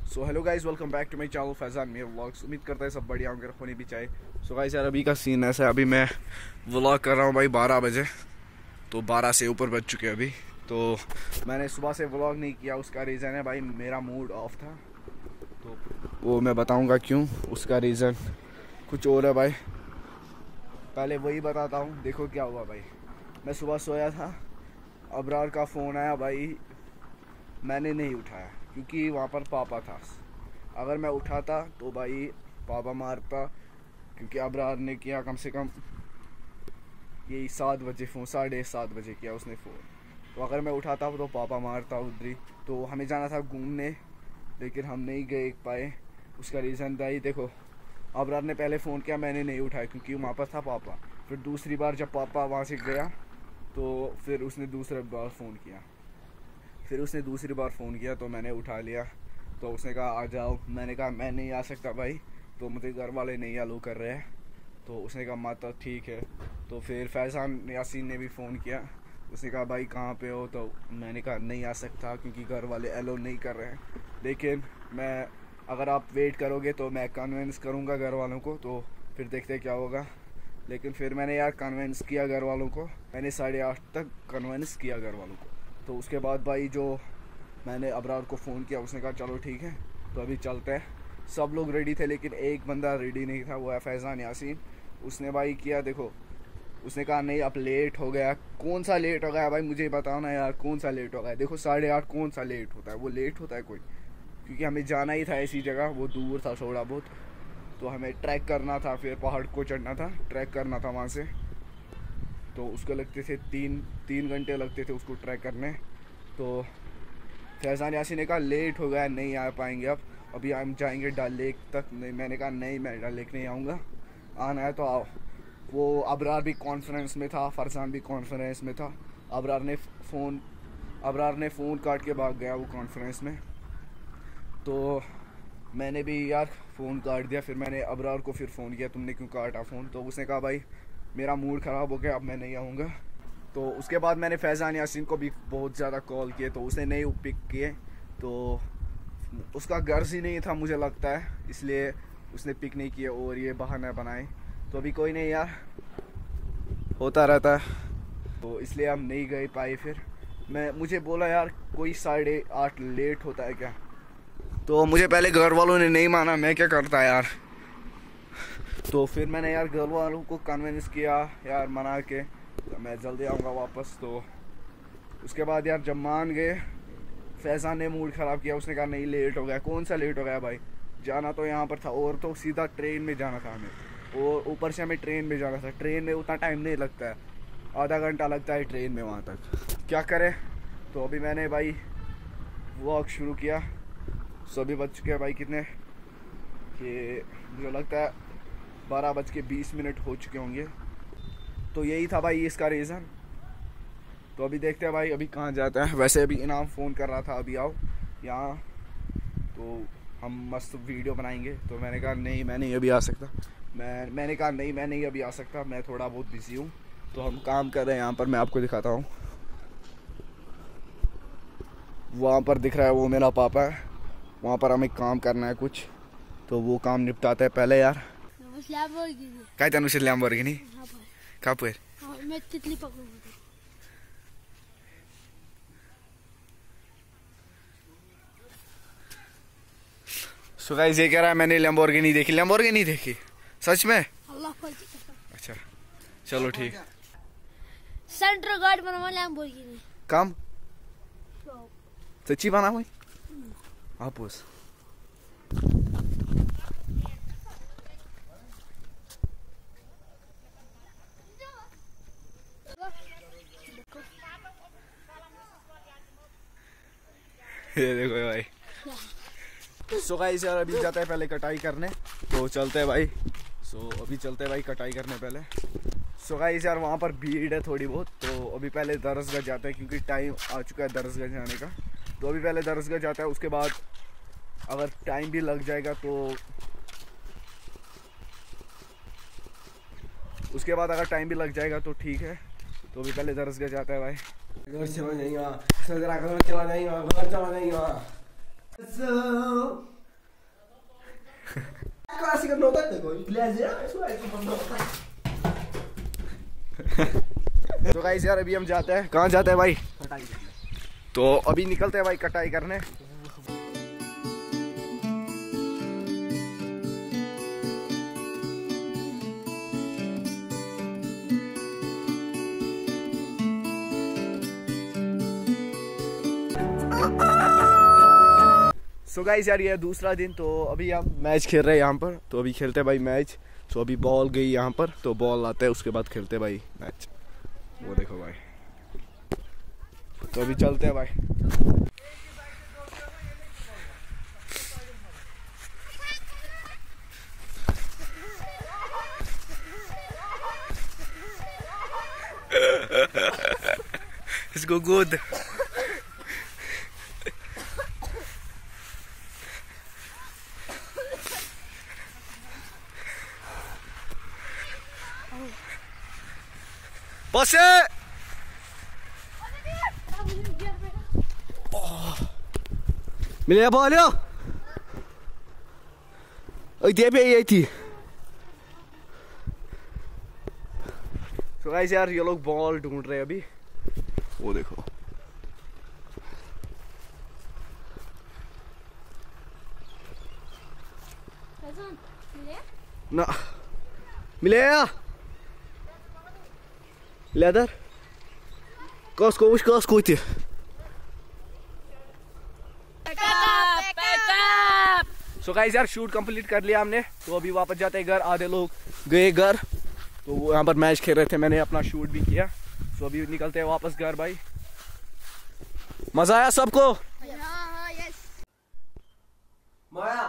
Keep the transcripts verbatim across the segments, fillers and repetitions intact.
So hello guys, welcome back to my channel Faizan मेरे vlogs. उम्मीद करता है सब बढ़िया होंगे, होने भी चाहिए। सो गाइस यार, अभी का सीन ऐसा है, अभी मैं व्लॉग कर रहा हूँ भाई बारह बजे, तो बारह से ऊपर बज चुके हैं अभी। तो मैंने सुबह से व्लॉग नहीं किया, उसका रीज़न है भाई मेरा मूड ऑफ था, तो वो मैं बताऊँगा क्यों। उसका रीज़न कुछ और है भाई, पहले वही बताता हूँ। देखो क्या हुआ भाई, मैं सुबह सोया था, अबरार का फ़ोन आया भाई, मैंने नहीं उठाया क्योंकि वहाँ पर पापा था। अगर मैं उठाता तो भाई पापा मारता, क्योंकि अबरार ने किया कम से कम यही सात बजे फ़ोन, साढ़े सात बजे किया उसने फ़ोन। तो अगर मैं उठाता तो पापा मारता उधरी। तो हमें जाना था घूमने, लेकिन हम नहीं गए पाए। उसका रीज़न था ही, देखो अबरार ने पहले फ़ोन किया, मैंने नहीं उठाया क्योंकि वहाँ पर था पापा। फिर दूसरी बार जब पापा वहाँ से गया तो फिर उसने दूसरी बार फ़ोन किया फिर उसने दूसरी बार फ़ोन किया तो मैंने उठा लिया। तो उसने कहा आ जाओ, मैंने कहा मैं नहीं आ सकता भाई, तो मुझे घर वाले नहीं अलो कर रहे हैं। तो उसने कहा माता ठीक है। तो फिर फैज़ान यासीन ने भी फ़ोन किया, उसने कहा भाई कहाँ पे हो, तो मैंने कहा नहीं आ सकता क्योंकि घर वाले अलो नहीं कर रहे हैं। लेकिन मैं, अगर आप वेट करोगे तो मैं कन्विंस करूँगा घर वालों को, तो फिर देखते क्या होगा। लेकिन फिर मैंने यार कन्विंस किया घर वालों को, मैंने साढ़े आठ तक कन्विंस किया घर वालों को। तो उसके बाद भाई जो मैंने अबरार को फ़ोन किया, उसने कहा चलो ठीक है तो अभी चलते हैं। सब लोग रेडी थे लेकिन एक बंदा रेडी नहीं था, वो है फैज़ान यासीन। उसने भाई किया, देखो उसने कहा नहीं अब लेट हो गया। कौन सा लेट हो गया भाई, मुझे बताओ ना यार, कौन सा लेट हो गया। देखो साढ़े आठ कौन सा लेट होता है, वो लेट होता है कोई, क्योंकि हमें जाना ही था ऐसी जगह, वो दूर था थोड़ा बहुत, तो हमें ट्रैक करना था, फिर पहाड़ को चढ़ना था, ट्रैक करना था वहाँ से। तो उसको लगते थे तीन तीन घंटे लगते थे उसको ट्रैक करने। तो फैज़ान यासीन ने कहा लेट हो गया, नहीं आ पाएंगे अब, अभी हम जाएंगे डल लेक तक। नहीं, मैंने कहा नहीं मैं डल लेक नहीं आऊँगा, आना है तो आओ। वो अबरार भी कॉन्फ्रेंस में था, फरसान भी कॉन्फ्रेंस में था। अबरार ने फ़ोन अबरार ने फ़ोन काट के भाग गया वो कॉन्फ्रेंस में, तो मैंने भी यार फ़ोन काट दिया। फिर मैंने अबरार को फिर फ़ोन किया, तुमने क्यों काटा फ़ोन। तो उसने कहा भाई मेरा मूड ख़राब हो गया, अब मैं नहीं आऊँगा। तो उसके बाद मैंने फैज़ान यासीन को भी बहुत ज़्यादा कॉल किए, तो उसने नहीं पिक किए। तो उसका गर्ज ही नहीं था मुझे लगता है, इसलिए उसने पिक नहीं किए और ये बहाना बनाए। तो अभी कोई नहीं यार, होता रहता है, तो इसलिए हम नहीं गए पाए। फिर मैं मुझे बोला यार कोई साढ़े आठ लेट होता है क्या, तो मुझे पहले घर वालों ने नहीं माना, मैं क्या करता यार। तो फिर मैंने यार घर वालों को कन्विंस किया यार मना के, तो मैं जल्दी आऊँगा वापस। तो उसके बाद यार जब मान गए, फैज़ान ने मूड ख़राब किया, उसने कहा नहीं लेट हो गया। कौन सा लेट हो गया भाई, जाना तो यहाँ पर था, और तो सीधा ट्रेन में जाना था हमें, और ऊपर से हमें ट्रेन में जाना था। ट्रेन में उतना टाइम नहीं लगता है, आधा घंटा लगता है ट्रेन में वहाँ तक, क्या करें। तो अभी मैंने भाई वॉक शुरू किया। सो अभी बज चुके हैं भाई कितने, कि मुझे लगता है बारह बज के बीस मिनट हो चुके होंगे। तो यही था भाई इसका रीज़न। तो अभी देखते हैं भाई अभी कहाँ जाते हैं। वैसे अभी इनाम फ़ोन कर रहा था अभी आओ यहाँ, तो हम मस्त वीडियो बनाएंगे। तो मैंने कहा नहीं मैं नहीं अभी आ सकता, मैं मैंने कहा नहीं मैं नहीं अभी आ सकता, मैं थोड़ा बहुत बिज़ी हूँ। तो हम काम कर रहे हैं यहाँ पर, मैं आपको दिखाता हूँ। वहाँ पर दिख रहा है वो मेरा पापा है, वहाँ पर हमें काम करना है कुछ, तो वो काम निपटाते हैं पहले यार। काय त्यानुसार नुसतं लॅम्बोर्गिनी कापूर सो गाइस ये कह रहा है मैंने लैम्बोर्गिनी देखी, लैम्बोर्गिनी देखी सच में। अच्छा चलो ठीक। सेंट्रल गार्ड बना हुआ लैम्बोर्गिनी काम सच्ची बना हुई आपूस। ये देखो भाई। सो गाइस यार अभी जाता है पहले कटाई करने, तो चलते हैं भाई। सो so, अभी चलते हैं भाई कटाई करने पहले। सो so गाइस यार वहाँ पर भीड़ है थोड़ी बहुत, तो अभी पहले दरसगाह जाते हैं क्योंकि टाइम आ चुका है दरसगाह जाने का। तो अभी पहले दरसगाह जाता है, उसके बाद अगर टाइम भी लग जाएगा तो उसके बाद अगर टाइम भी लग जाएगा तो ठीक है। तो अभी पहले दरसगाह जाता है भाई। घर चला जाएगा, घर चला जाएगा, घर चला जाएगा। So Klasiker nota देखो ग्लेज है इसको ऐसे बंद होता है। तो गाइस यार अभी हम जाते हैं, कहाँ जाते हैं भाई? कटाई। तो अभी निकलते हैं भाई कटाई करने। सो गाइस यार ये दूसरा दिन, तो अभी हम मैच खेल रहे हैं यहाँ पर। तो अभी खेलते हैं भाई मैच। तो अभी बॉल गई यहाँ पर, तो बॉल आते हैं उसके बाद खेलते हैं भाई मैच। वो देखो भाई, तो अभी चलते हैं भाई। इसको गोद बस मिले बॉल दे पे ये थी। तो गाइस यार ये लोग बॉल ढूंढ रहे हैं अभी, वो देखो। ना मिले या लेदर कस को उस कस को थी। सो गाइस यार शूट कंप्लीट कर लिया हमने, तो अभी वापस जाते हैं घर। आधे लोग गए घर, तो वो यहाँ पर मैच खेल रहे थे, मैंने अपना शूट भी किया। सो अभी निकलते हैं वापस घर भाई। मजा आया सबको? माया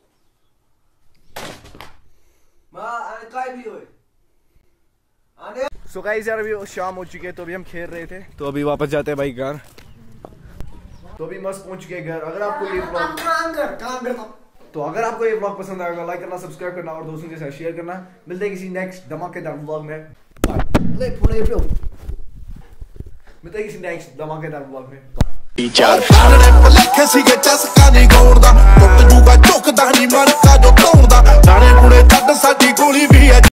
माया अरे काय भी होए आने। सो गाइस यार अभी शाम हो चुकी है, तो अभी हम खेल रहे थे, तो अभी वापस जाते हैं भाई घर। तो अभी मस्त पहुंच चुके घर। अगर आपको ये व्लॉग काम कर काम करता तो अगर आपको ये व्लॉग पसंद आएगा, लाइक करना, सब्सक्राइब करना और दोस्तों के साथ शेयर करना। मिलते हैं किसी नेक्स्ट धमाकेदार व्लॉग में। बाय। ले फोन पे मिलते हैं किसी नेक्स्ट धमाकेदार व्लॉग में। चार खाने पलेखे सीगे चस्का नहीं गौंदा टुट जूगा झुकदा नहीं मन का जो तौंदा नाने कुड़े छੱਡ साडी गोली भी